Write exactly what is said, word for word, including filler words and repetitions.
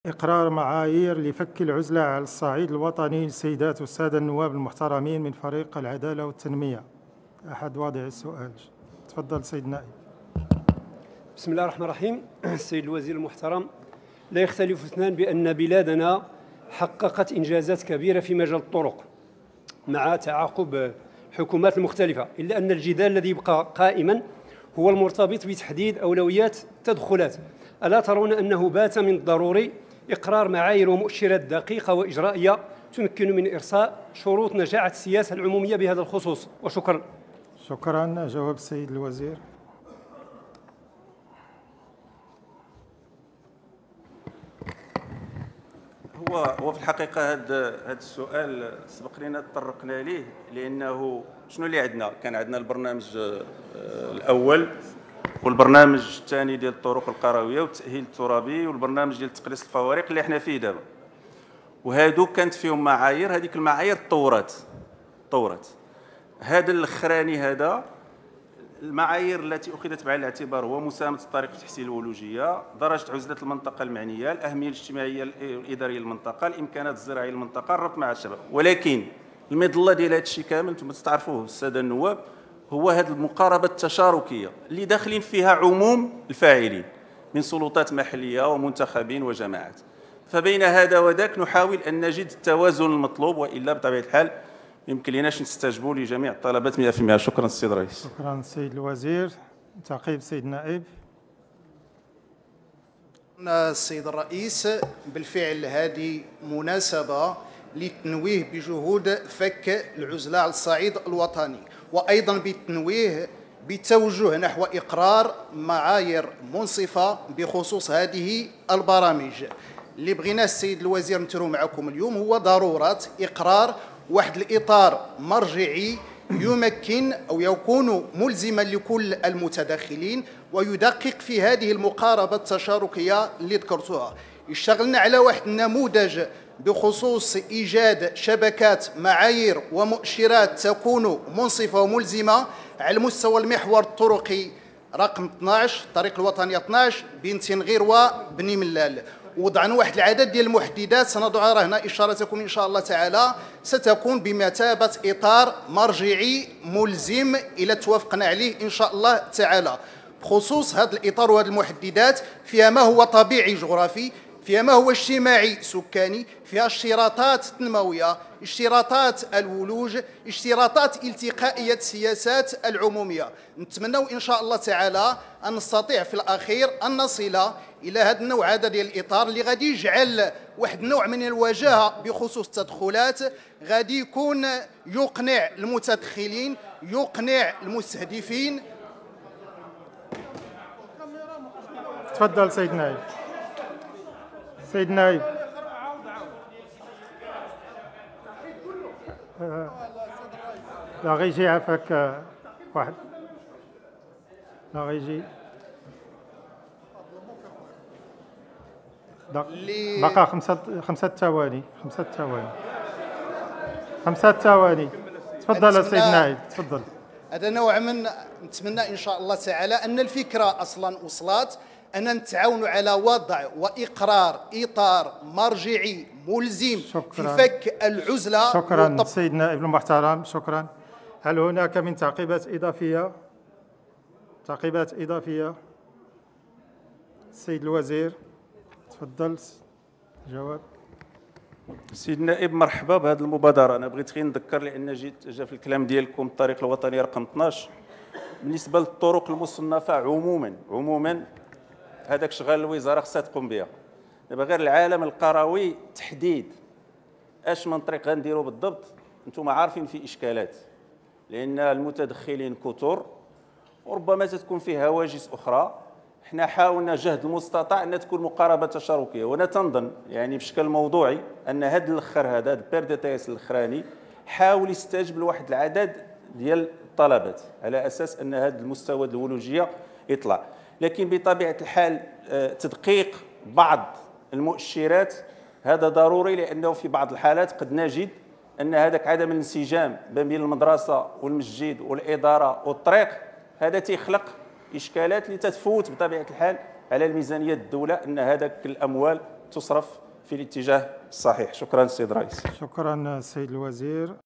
إقرار معايير لفك العزلة على الصعيد الوطني للسيدات والسادة النواب المحترمين من فريق العدالة والتنمية. أحد واضع السؤال. تفضل سيد النائب. بسم الله الرحمن الرحيم. السيد الوزير المحترم، لا يختلف اثنان بأن بلادنا حققت إنجازات كبيرة في مجال الطرق مع تعاقب الحكومات المختلفة، إلا أن الجدال الذي يبقى قائما هو المرتبط بتحديد أولويات التدخلات. ألا ترون أنه بات من الضروري إقرار معايير ومؤشرات دقيقة وإجرائية تمكن من إرساء شروط نجاعة السياسة العمومية بهذا الخصوص؟ وشكرا. شكرا. جواب السيد الوزير. هو هو في الحقيقة هذا هذا السؤال سبق لنا تطرقنا ليه، لأنه شنو اللي عندنا؟ كان عندنا البرنامج الأول والبرنامج الثاني ديال الطرق القرويه والتاهيل الترابي والبرنامج ديال تقليص الفوارق اللي احنا فيه دابا، وهادو كانت فيهم معايير. هذيك المعايير تطورات تطورات هذا الاخراني، هذا المعايير التي اخذت بعين الاعتبار هو مساهمه الطريق في تحسين الولوجيه، درجه عزله المنطقه المعنيه، الاهميه الاجتماعيه والاداريه للمنطقه، الامكانات الزراعيه للمنطقه، الربط مع الشباب. ولكن المظله ديال هذا الشيء كامل انتم تعرفوه الساده النواب، هو هذه المقاربة التشاركية اللي داخلين فيها عموم الفاعلين من سلطات محلية ومنتخبين وجماعات. فبين هذا وذاك نحاول أن نجد التوازن المطلوب، وإلا بطبيعة الحال يمكن لناش نستجيبوا لجميع الطلبات مئة بالمئة. شكرا السيد الرئيس. شكرا السيد الوزير. تعقيب السيد النائب. السيد الرئيس، بالفعل هذه مناسبة للتنويه بجهود فك العزلة على الصعيد الوطني، وأيضا بالتنويه بالتوجه نحو إقرار معايير منصفة بخصوص هذه البرامج. اللي بغينا السيد الوزير نترو معكم اليوم هو ضرورة إقرار واحد الإطار مرجعي يمكن أو يكون ملزما لكل المتدخلين ويدقق في هذه المقاربة التشاركية اللي ذكرتوها. اشتغلنا على واحد النموذج بخصوص إيجاد شبكات معايير ومؤشرات تكون منصفة وملزمة على مستوى المحور الطرقي رقم اثناش، الطريق الوطني اثناش بين تنغير وبني ملال. وضعنا واحد العدد ديال المحددات سنضعها هنا إشارتكم إن شاء الله تعالى، ستكون بمثابة إطار مرجعي ملزم إلى توافقنا عليه إن شاء الله تعالى. بخصوص هذا الإطار وهذه المحددات، فيها ما هو طبيعي جغرافي، فيها ما هو اجتماعي سكاني، فيها اشتراطات تنموية، اشتراطات الولوج، اشتراطات التقائية السياسات العمومية. نتمنى إن شاء الله تعالى أن نستطيع في الأخير أن نصل إلى هذا النوع هذا ديال الإطار اللي غادي يجعل واحد النوع من الوجاهة بخصوص التدخلات، غادي يكون يقنع المتدخلين، يقنع المستهدفين. تفضل سيد النائب. سيد النائب. لا غيجي عافاك واحد، لا غيجي بقى خمسة خمسة ثواني خمسة ثواني خمسة ثواني. تفضل السيد النائب. تفضل. هذا نوع من نتمنى إن شاء الله تعالى أن الفكرة أصلا وصلت، أن نتعاونوا على وضع وإقرار إطار مرجعي ملزم في فك العزلة. شكرا سيد النائب المحترم. شكرا. هل هناك من تعقيبات إضافية؟ تعقيبات إضافية؟ السيد الوزير تفضل. جواب. سيد النائب، مرحبا بهذه المبادرة. أنا بغيت غير نذكر، لأن جيت جا في الكلام ديالكم الطريق الوطني رقم اثناش. بالنسبة للطرق المصنفة عموما عموما هذاك شغال الوزاره خصها تقوم بها. دابا غير العالم القروي تحديد اش من طريق غنديروا بالضبط، انتم عارفين في اشكالات، لان المتدخلين كثر وربما تكون فيه هواجس اخرى. حنا حاولنا جهد المستطاع ان تكون مقاربه تشاركيه، وانا تنظن يعني بشكل موضوعي ان هذا الاخر هذا البير دي تيس الاخراني حاول يستجب لواحد العدد ديال الطلبات على اساس ان هذا المستوى الولوجيه يطلع. لكن بطبيعة الحال تدقيق بعض المؤشرات هذا ضروري، لأنه في بعض الحالات قد نجد أن هذاك عدم الانسجام بين المدرسة والمسجد والإدارة والطريق هذا تيخلق إشكالات اللي تتفوت بطبيعة الحال على الميزانية الدولة، أن هذاك الأموال تصرف في الاتجاه الصحيح. شكرا السيد الرئيس. شكرا السيد الوزير.